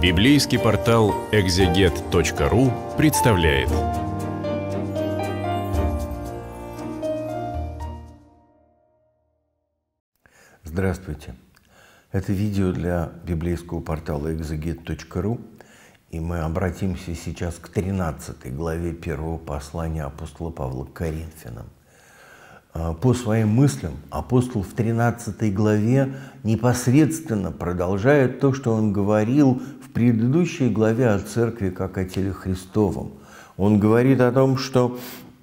Библейский портал экзегет.ру представляет. Здравствуйте! Это видео для библейского портала экзегет.ру, и мы обратимся сейчас к 13 главе первого послания апостола Павла к Коринфянам. По своим мыслям апостол в 13 главе непосредственно продолжает то, что он говорил в предыдущей главе о церкви как о теле Христовом. Он говорит о том, что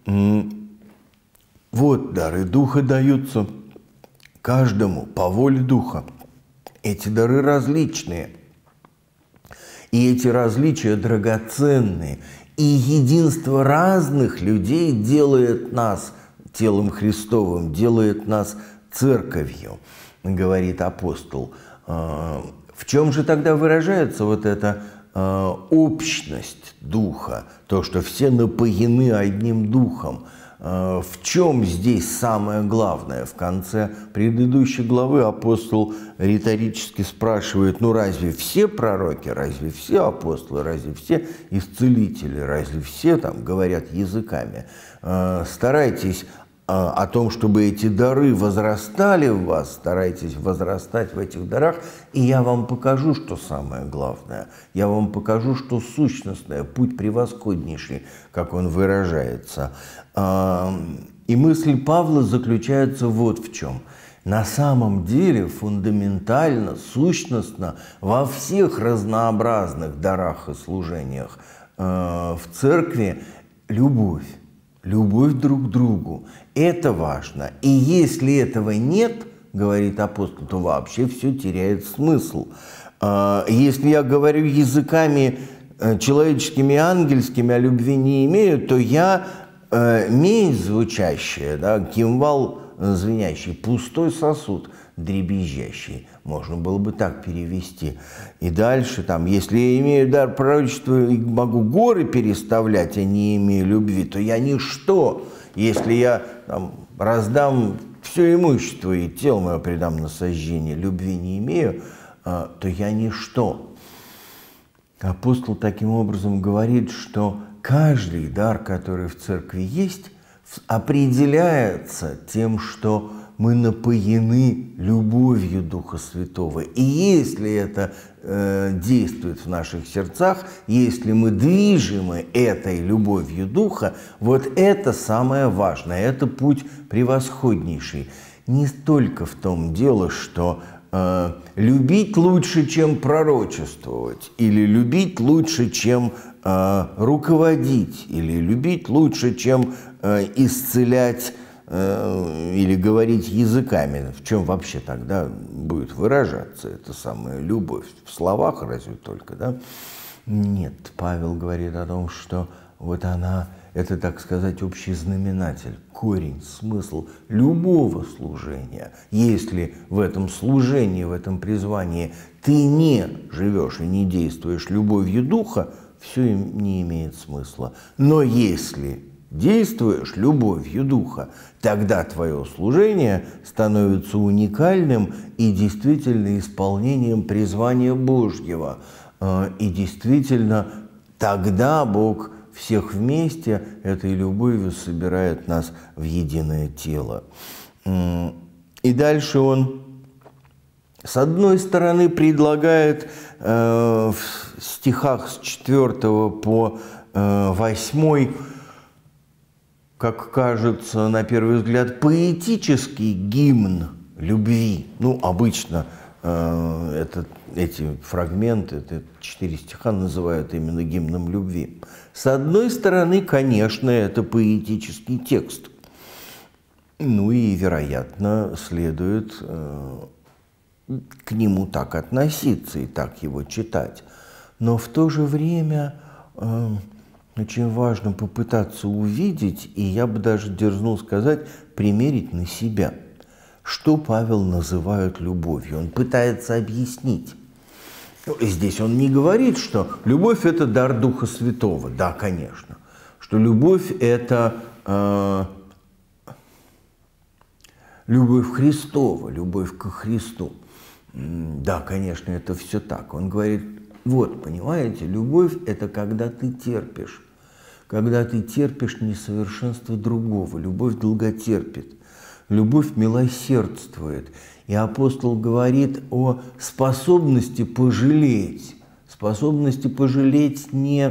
вот дары Духа даются каждому по воле Духа. Эти дары различные, и эти различия драгоценные. И единство разных людей делает нас телом Христовым, делает нас церковью, говорит апостол. В чем же тогда выражается вот эта общность Духа, то, что все напоены одним Духом? В чем здесь самое главное? В конце предыдущей главы апостол риторически спрашивает: ну разве все пророки, разве все апостолы, разве все исцелители, разве все там говорят языками? Старайтесь о том, чтобы эти дары возрастали в вас, старайтесь возрастать в этих дарах, и я вам покажу, что самое главное. Я вам покажу, что сущностное, путь превосходнейший, как он выражается. И мысль Павла заключается вот в чем. На самом деле фундаментально, сущностно во всех разнообразных дарах и служениях в церкви любовь. Любовь друг к другу. Это важно. И если этого нет, говорит апостол, то вообще все теряет смысл. Если я говорю языками человеческими и ангельскими, а любви не имею, то я медь звучащая, да, кимвал звенящий, пустой сосуд дребезжащий. Можно было бы так перевести. И дальше, там, если я имею дар пророчества и могу горы переставлять, а не имею любви, то я ничто. Если я там раздам все имущество и тело мое предам на сожжение, любви не имею, то я ничто. Апостол таким образом говорит, что каждый дар, который в церкви есть, определяется тем, что мы напоены любовью Духа Святого. И если это действует в наших сердцах, если мы движимы этой любовью Духа, вот это самое важное, это путь превосходнейший. Не столько в том дело, что любить лучше, чем пророчествовать, или любить лучше, чем руководить, или любить лучше, чем исцелять или говорить языками. В чем вообще тогда будет выражаться эта самая любовь? В словах разве только, да? Нет, Павел говорит о том, что вот она, это, так сказать, общий знаменатель, корень, смысл любого служения. Если в этом служении, в этом призвании ты не живешь и не действуешь любовью Духа, все не имеет смысла. Но если действуешь любовью Духа, тогда твое служение становится уникальным и действительно исполнением призвания Божьего. И действительно тогда Бог всех вместе этой любовью собирает нас в единое тело. И дальше он, с одной стороны, предлагает в стихах с 4 по 8, как кажется, на первый взгляд, поэтический гимн любви. Ну, обычно эти фрагменты, это 4 стиха называют именно гимном любви. С одной стороны, конечно, это поэтический текст. Ну и, вероятно, следует к нему так относиться и так его читать. Но в то же время очень важно попытаться увидеть, и я бы даже дерзнул сказать, примерить на себя, что Павел называет любовью. Он пытается объяснить. Здесь он не говорит, что любовь – это дар Духа Святого. Да, конечно. Что любовь – это любовь Христова, любовь ко Христу. Да, конечно, это все так. Он говорит, Вот, понимаете, любовь – это когда ты терпишь несовершенство другого. Любовь долготерпит, любовь милосердствует. И апостол говорит о способности пожалеть не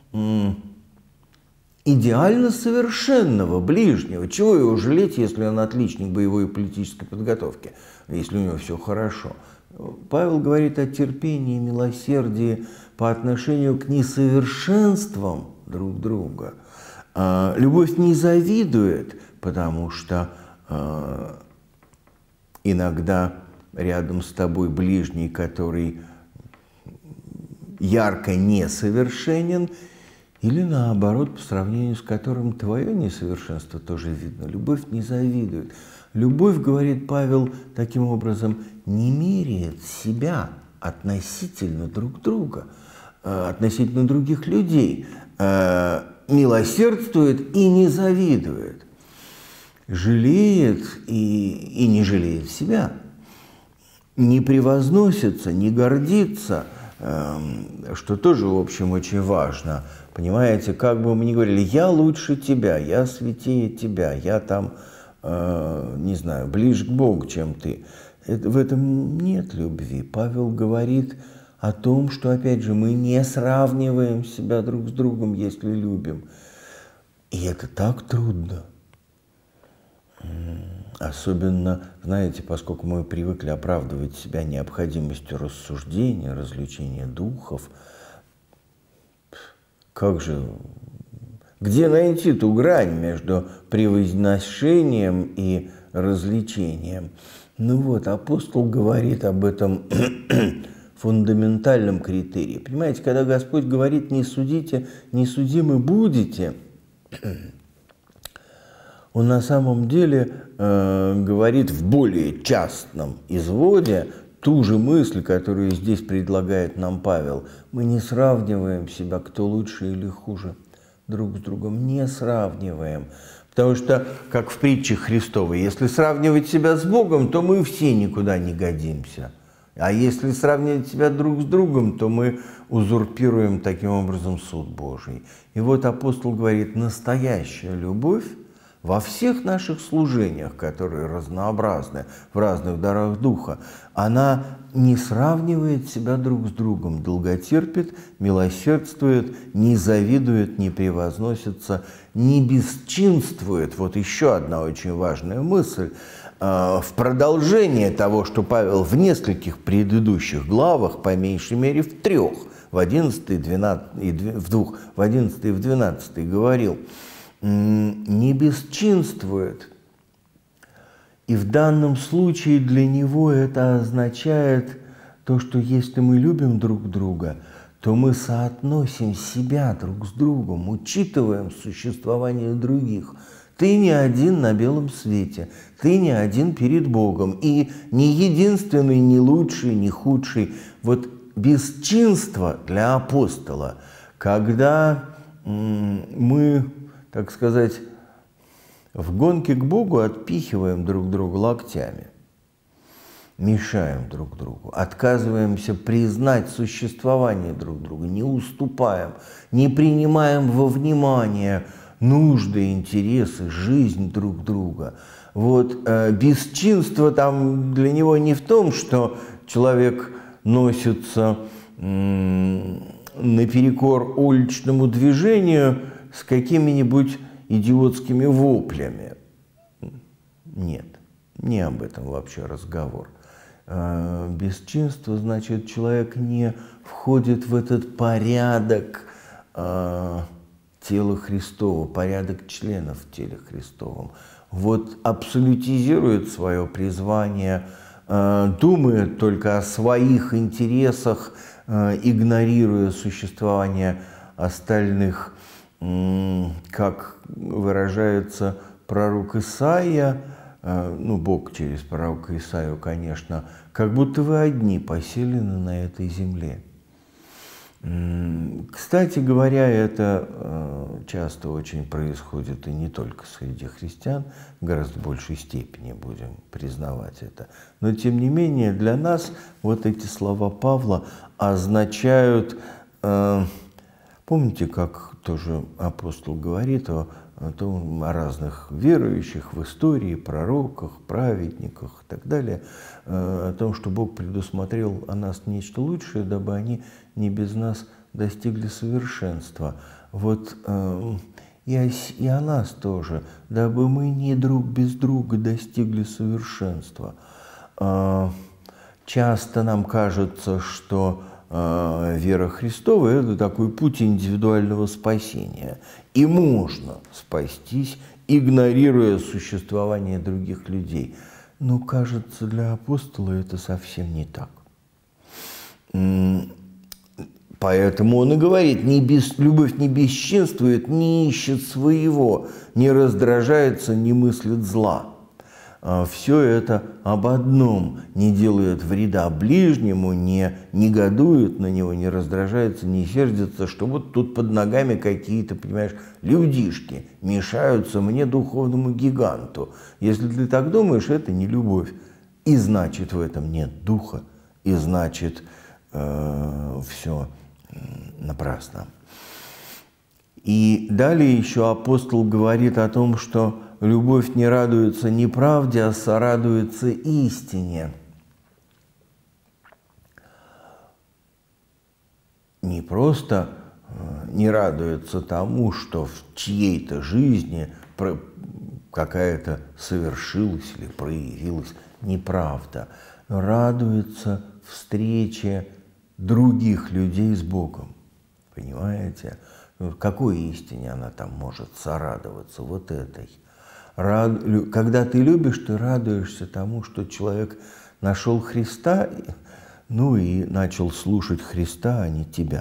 идеально совершенного ближнего. Чего его жалеть, если он отличник боевой и политической подготовки, если у него все хорошо? Павел говорит о терпении и милосердии по отношению к несовершенствам друг друга. Любовь не завидует, потому что иногда рядом с тобой ближний, который ярко несовершенен, или наоборот, по сравнению с которым твое несовершенство тоже видно. Любовь не завидует. Любовь, говорит Павел, таким образом, не меряет себя относительно друг друга, относительно других людей, милосердствует и не завидует, жалеет и не жалеет себя, не превозносится, не гордится, что тоже, в общем, очень важно. Понимаете, как бы мы ни говорили, я лучше тебя, я святее тебя, я там, не знаю, ближе к Богу, чем ты. В этом нет любви. Павел говорит о том, что, опять же, мы не сравниваем себя друг с другом, если любим. И это так трудно. Особенно, знаете, поскольку мы привыкли оправдывать себя необходимостью рассуждения, развлечения духов, как же, где найти ту грань между превозношением и развлечением? Ну вот, апостол говорит об этом фундаментальном критерии. Понимаете, когда Господь говорит «не судите, не судимы будете», Он на самом деле говорит в более частном изводе ту же мысль, которую здесь предлагает нам Павел. Мы не сравниваем себя, кто лучше или хуже, друг с другом. Не сравниваем. Потому что, как в притче Христовой, если сравнивать себя с Богом, то мы все никуда не годимся. А если сравнивать себя друг с другом, то мы узурпируем таким образом суд Божий. И вот апостол говорит, настоящая любовь во всех наших служениях, которые разнообразны в разных дарах Духа, она не сравнивает себя друг с другом, долготерпит, милосердствует, не завидует, не превозносится, не бесчинствует. Вот еще одна очень важная мысль. В продолжение того, что Павел в нескольких предыдущих главах, по меньшей мере в 3, в 11 и 12 говорил, не бесчинствует. И в данном случае для него это означает то, что если мы любим друг друга, то мы соотносим себя друг с другом, учитываем существование других. Ты не один на белом свете, ты не один перед Богом, и не единственный, не лучший, не худший. Вот бесчинство для апостола, когда мы, так сказать, в гонке к Богу отпихиваем друг друга локтями, мешаем друг другу, отказываемся признать существование друг друга, не уступаем, не принимаем во внимание нужды, интересы, жизнь друг друга. Вот бесчинство там для него не в том, что человек носится наперекор уличному движению с какими-нибудь идиотскими воплями. Нет, не об этом вообще разговор. Бесчинство значит, человек не входит в этот порядок тела Христова, порядок членов в теле Христовом. Вот абсолютизирует свое призвание, думает только о своих интересах, игнорируя существование остальных. Как выражается пророк Исаия, ну, Бог через пророка Исаию, конечно, как будто вы одни поселены на этой земле. Кстати говоря, это часто очень происходит и не только среди христиан, в гораздо большей степени будем признавать это. Но тем не менее для нас вот эти слова Павла означают, помните, как тоже апостол говорит о разных верующих в истории, пророках, праведниках и так далее, о том, что Бог предусмотрел о нас нечто лучшее, дабы они не без нас достигли совершенства. Вот и о нас тоже, дабы мы не друг без друга достигли совершенства. Часто нам кажется, что вера Христова – это такой путь индивидуального спасения. И можно спастись, игнорируя существование других людей. Но, кажется, для апостола это совсем не так. Поэтому он и говорит, любовь не бесчинствует, не ищет своего, не раздражается, не мыслит зла. Все это об одном: не делает вреда ближнему, не негодует на него, не раздражается, не сердится, что вот тут под ногами какие-то, понимаешь, людишки мешаются мне, духовному гиганту. Если ты так думаешь, это не любовь. И значит, в этом нет духа, и значит, все напрасно. И далее еще апостол говорит о том, что любовь не радуется неправде, а сорадуется истине. Не просто не радуется тому, что в чьей-то жизни какая-то совершилась или проявилась неправда, но радуется встрече других людей с Богом. Понимаете? Какой истине она там может сорадоваться? Вот этой. Когда ты любишь, ты радуешься тому, что человек нашел Христа, ну и начал слушать Христа, а не тебя.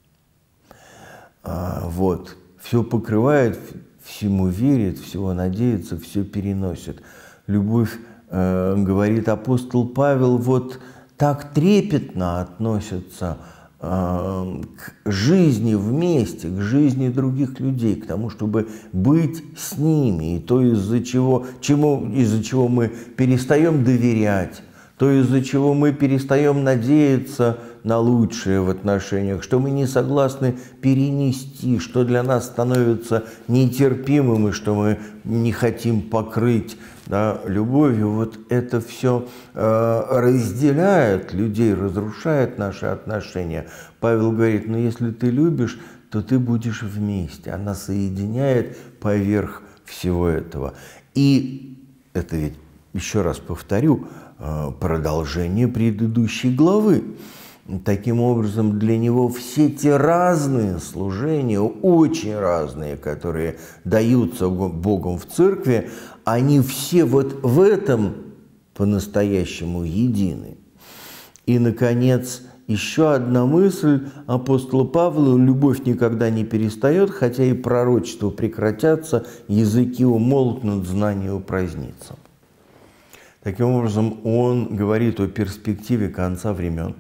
Вот. Все покрывает, всему верит, всего надеется, все переносит. Любовь, говорит апостол Павел, вот так трепетно относится к жизни вместе, к жизни других людей, к тому, чтобы быть с ними, и то, из-за чего мы перестаем доверять, то, из-за чего мы перестаем надеяться на лучшее в отношениях, что мы не согласны перенести, что для нас становится нетерпимым и что мы не хотим покрыть, да, любовью. Вот это все разделяет людей, разрушает наши отношения. Павел говорит, ну если ты любишь, то ты будешь вместе. Она соединяет поверх всего этого. И это ведь, еще раз повторю, продолжение предыдущей главы. Таким образом, для него все те разные служения, очень разные, которые даются Богом в церкви, они все вот в этом по-настоящему едины. И, наконец, еще одна мысль апостола Павла: любовь никогда не перестает, хотя и пророчества прекратятся, языки умолкнут, знания упразднится. Таким образом, он говорит о перспективе конца времен,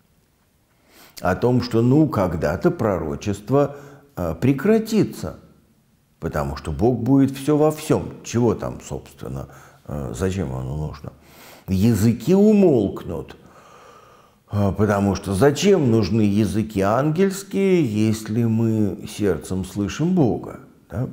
о том, что когда-то пророчество прекратится, потому что Бог будет все во всем. Чего там, собственно, зачем оно нужно? Языки умолкнут, потому что зачем нужны языки ангельские, если мы сердцем слышим Бога? Да?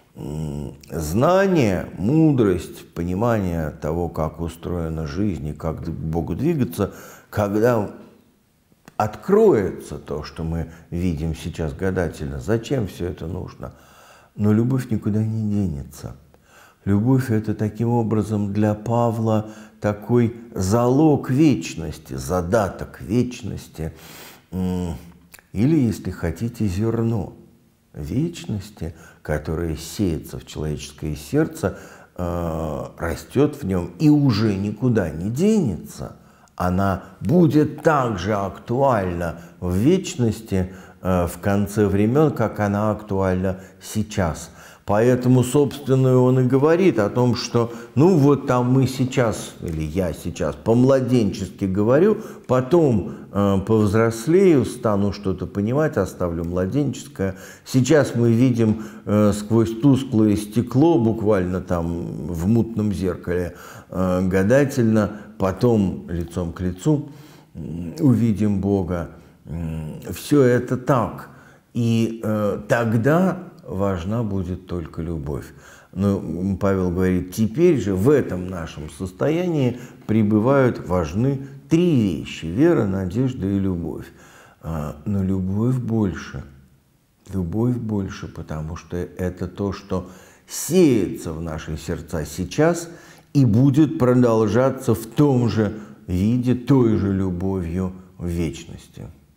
Знание, мудрость, понимание того, как устроена жизнь и как к Богу двигаться, когда откроется то, что мы видим сейчас гадательно, зачем все это нужно? Но любовь никуда не денется. Любовь – это таким образом для Павла такой залог вечности, задаток вечности, или, если хотите, зерно вечности, которое сеется в человеческое сердце, растет в нем и уже никуда не денется. Она будет так же актуальна в вечности, в конце времен, как она актуальна сейчас. Поэтому, собственно, он и говорит о том, что, ну вот там мы сейчас, или я сейчас по-младенчески говорю, потом повзрослею, стану что-то понимать, оставлю младенческое. Сейчас мы видим сквозь тусклое стекло, буквально там в мутном зеркале, гадательно, потом лицом к лицу увидим Бога. Все это так. И тогда важна будет только любовь. Но Павел говорит, теперь же в этом нашем состоянии важны три вещи: вера, надежда и любовь. Но любовь больше, потому что это то, что сеется в наши сердца сейчас и будет продолжаться в том же виде, той же любовью в вечности.